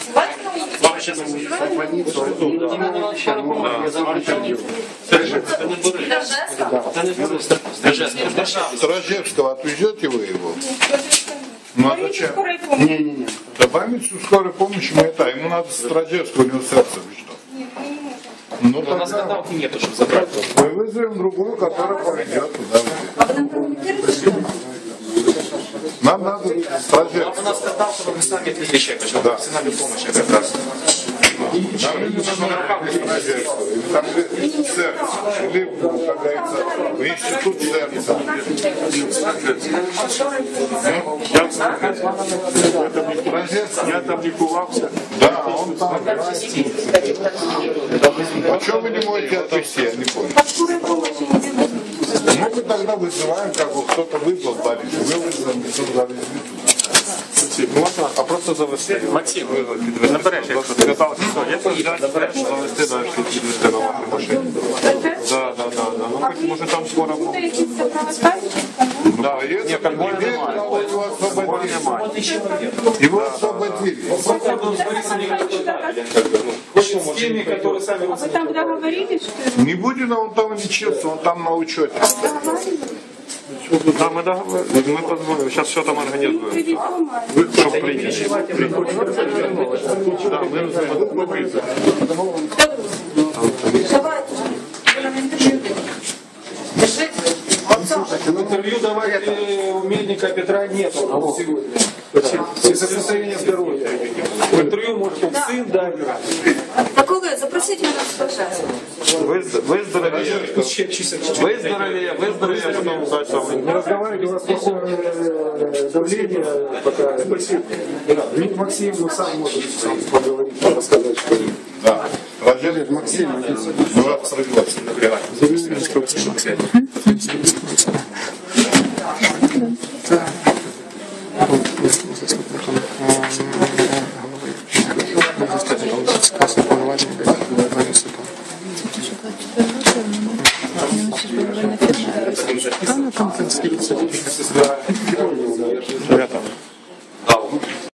Стражевского отвезете вы его? Ну а зачем? Не. Добавить скорой помощи мы это. Ему надо Стражевского, у него сердце вы что? Ну, у нас каталки нету, чтобы забрать. Мы вызовем другую, которая пойдет туда. Нам надо Стражевского. У нас каталка, мы сами отвезли человека, чтобы профессиональную помощь как раз. Или там сердце, или, как говорится, в институт сердца. Я там лікувався. Да, он там. А что вы не можете отвезти, я не понял. Ну, мы тогда вызываем, как вот кто-то вызвал Борис. Мы вызовем, кто-то завезли туда. Можна, а просто завести. Максим, набереш, якщо ти каталки, набереш, завести далі, підвести на вашій машині. Да. Ну, хоч може там скоро буде. Да, и это его освободили. Его освободили. С теми, которые сами Вы там договорились, что Не будет он там лечиться, он там на учете. Да, ми позвонимо, зараз що там організуємо. Щоб прийняти. Да, ми визовемо. интервью давать у Мельника Петра нет сегодня. Из-за состояния здоровья. Интервью может он сын дать. Такого запросите меня, пожалуйста. Выздоровее, потом дальше. Не разговаривайте, у вас плохое давление пока. Спасибо. Ведь Максим сам может сам поговорить, рассказать что-нибудь. Да. Рождение Максим. Ну, абсолютно. Там